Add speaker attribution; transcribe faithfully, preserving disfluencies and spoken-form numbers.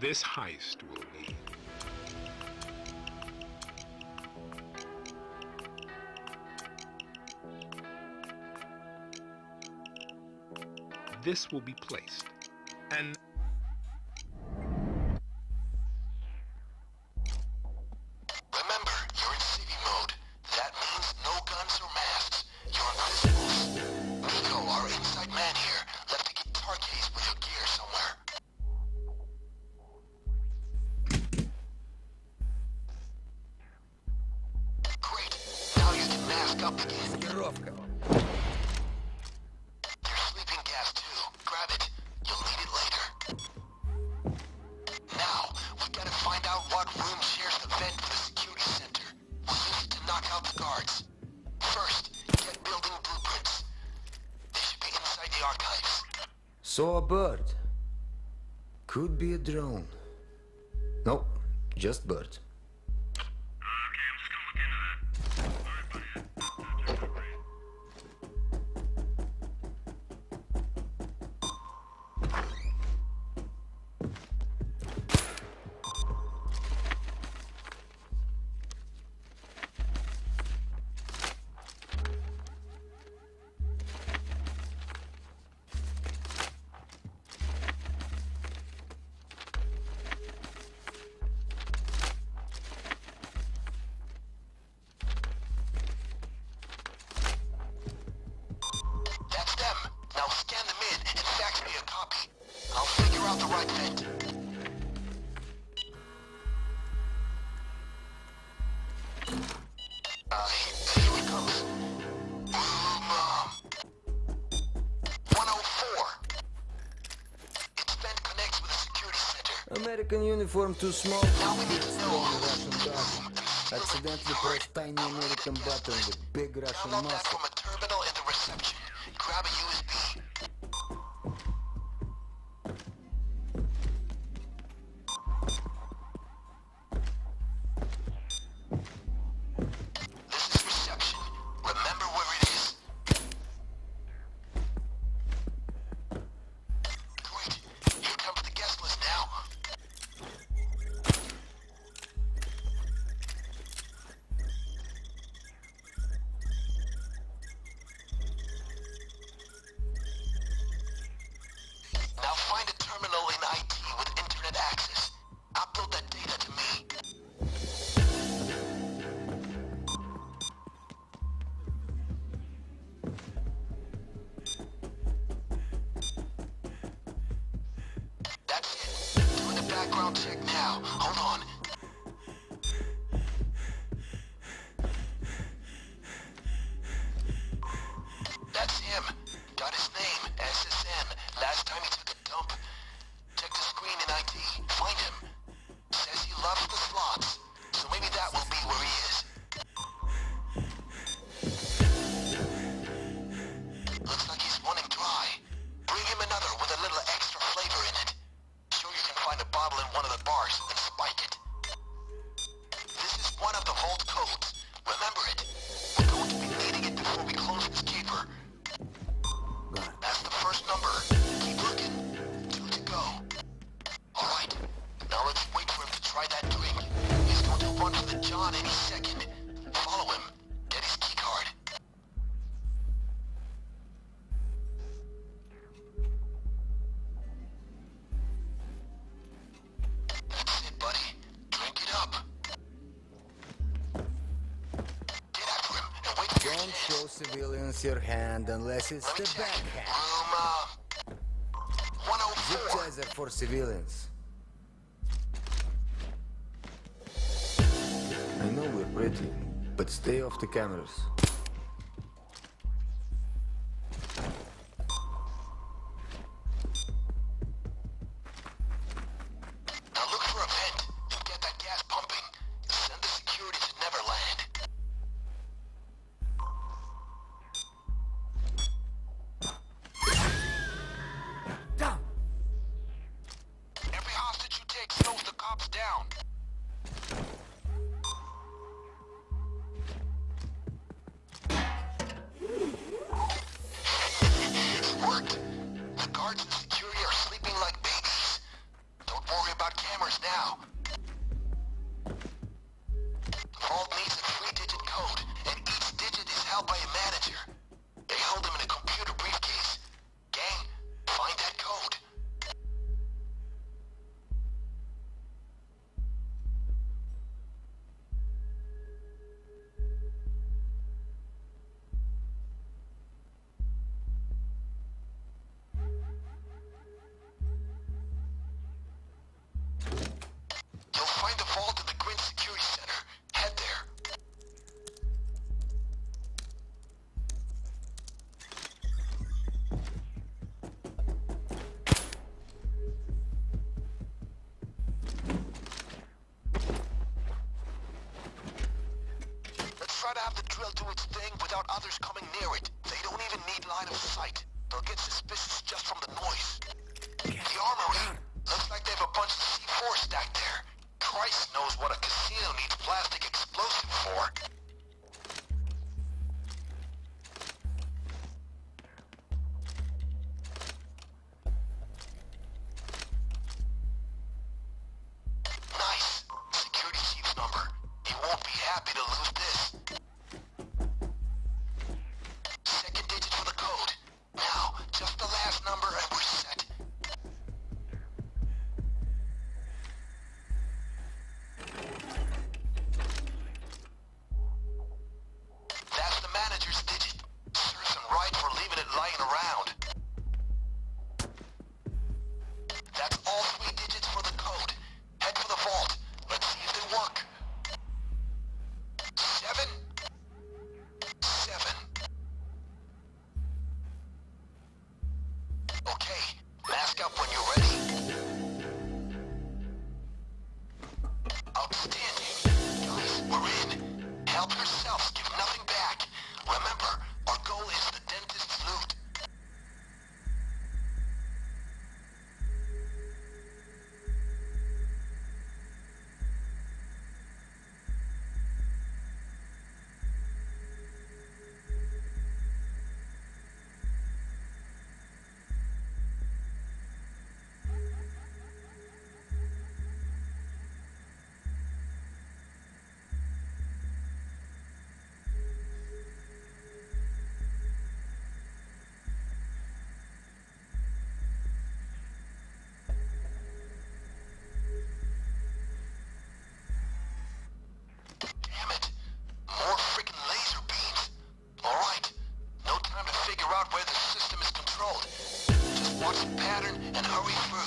Speaker 1: this heist will lead. This will be placed, and
Speaker 2: remember, you're in city mode. That means no guns or masks. You're invisible. Nico, our inside man here, left a guitar case with your gear somewhere. Great. Now you can mask up again. There's sleeping gas too. Grab it. You'll need it later. Now, we gotta find out what room shares the vent for the security center. We'll use it to knock out the guards. First, get building blueprints. They should be inside the archives.
Speaker 3: Saw a bird. Could be a drone. Nope, just bird.
Speaker 2: That's them. Now scan them in and fax me a copy. I'll figure out the right vent. Uh, here it comes. Room, um... one oh four. Its vent connects with the security center.
Speaker 3: American uniform too small.
Speaker 2: Now we need to know
Speaker 3: Russian
Speaker 2: who's in the
Speaker 3: guard.
Speaker 2: room and seal it
Speaker 3: Accidentally
Speaker 2: hard.
Speaker 3: pressed tiny American button with big Russian
Speaker 2: Download that
Speaker 3: muscle.
Speaker 2: from a terminal in the reception. Grab a U S B. This is reception. Remember where it is. Great. You come for the guest list now. Now find a terminal in I T with internet access. Upload that data to me. That's it. Doing a background check now. Hold on. That's him. Got his name, S S N. Last time he took a dump. Check the screen in I T. Find him. Says he loves the slots. So maybe that will be where he is. Looks like he's running dry. Bring him another with a little extra flavor in it. Sure you can find a bottle in one of the bars and spike it. This is one of the vault codes. Remember it. We're going to be needing it before we close this keeper. That's the first number. Keep looking. Two to go. Alright. Now let's wait for him to try that drink. He's going to run for the John any second. Follow him. Get his key card. That's it, buddy. Drink it up. Get after him and wait for your
Speaker 3: Don't
Speaker 2: chance.
Speaker 3: show civilians your hand unless it's
Speaker 2: Let me
Speaker 3: the
Speaker 2: check.
Speaker 3: backhand.
Speaker 2: Room, uh... one oh
Speaker 3: Zip
Speaker 2: four.
Speaker 3: ties are for civilians. I know we're pretty, but stay off the cameras.
Speaker 2: Now look for a vent and get that gas pumping. Send the security to Neverland.
Speaker 3: Down!
Speaker 2: Every hostage you take slows the cops down. without others coming near it. They don't even need line of sight. They'll get suspicious just from the noise. The armory. Looks like they have a bunch of C four stacked there. Christ knows what a casino needs plastic explosive for. Nice. Security chief's number. He won't be happy to lose this. Second digit for the code. Now, just the last number and we're set. That's the manager's digit. Serves him right for leaving it lying around. That's all three digits for the code. Head for the vault. Let's see if they work. Seven. Seven. Okay, mask up when you're ready. Outstanding. Guys, we're in. Help yourselves, give nothing back. Remember, our goal is the dentist's loot. Damn it. More freaking laser beams. Alright. No time to figure out where the system is controlled. Just watch the pattern and hurry through.